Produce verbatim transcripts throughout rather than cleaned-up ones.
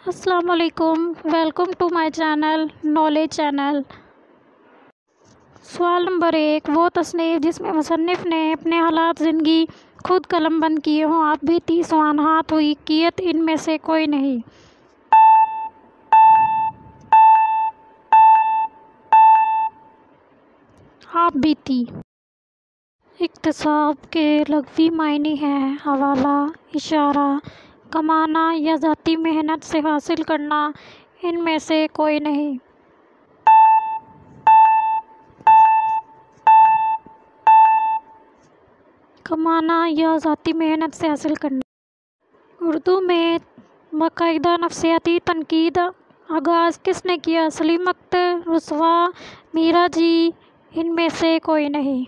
السلام علیکم، welcome to my channel knowledge channel. سوال نمبر ایک، وہ تصنیف جس میں مصنف نے اپنے حالات زندگی خود قلم بند کیے ہوں، آپ بھی تیس سوانحات ہوئی کیت ان میں سے کوئی نہیں۔ آپ بیتی۔ اکتساب کے لغوی معنی ہیں حوالہ، اشارہ، کمانا یا ذاتی محنت سے حاصل کرنا، ان میں سے کوئی نہیں۔ کمانا یا ذاتی محنت سے حاصل کرنا۔ اردو میں باقاعدہ نفسیاتی تنقید آغاز کس نے کیا؟ سلیم اختر، رسوا، میرا جی، ان میں سے کوئی نہیں۔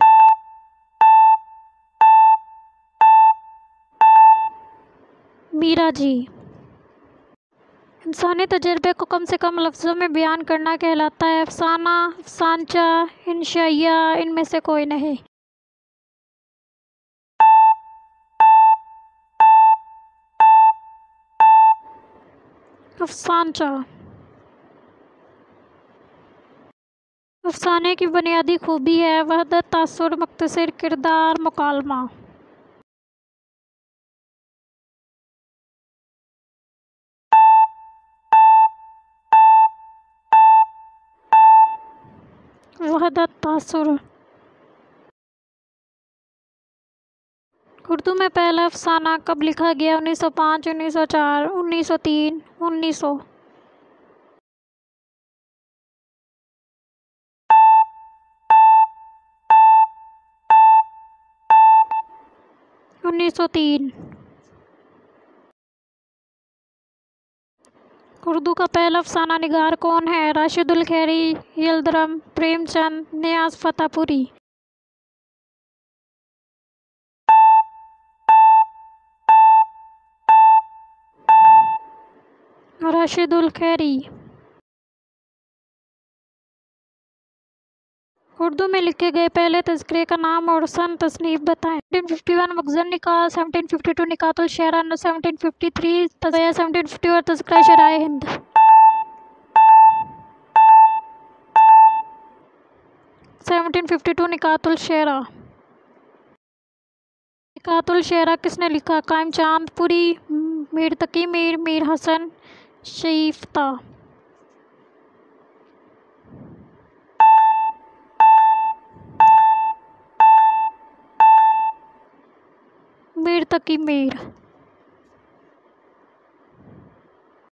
میرا جی۔ انسانی تجربے کو کم سے کم لفظوں میں بیان کرنا کہلاتا ہے افسانہ، افسانچہ، انشائیہ، ان میں سے کوئی نہیں۔ افسانچہ۔ افسانے کی بنیادی خوبی ہے وحدت تاثر، مختصر کردار، مکالمہ۔ وحدت تاثر۔ اردو میں پہلا افسانہ کب لکھا گیا؟ انیس سو پانچ، انیس سو چار، انیس سو تین، انیس سو۔ انیس سو تین۔ اردو کا پہلا افسانہ نگار کون ہے؟ راشد الخیری، یلدرم، پریم چند، نیاز فتح پوری۔ راشد الخیری۔ اردو میں لکھے گئے پہلے تذکرے کا نام اور سن تصنیف بتائیں۔ سولہ سو اکیاون مخزن نکات، سولہ سو بائیس نکات الشعراء، سولہ سو تین تذکرہ، سولہ سو چون تذکرہ شرائع ہند۔ سولہ سو باون نکات الشعراء۔ نکات الشعراء کس نے لکھا؟ قائم چاند پوری، میر تقی میر، میر حسن شیفتہ۔ میر تقی میر۔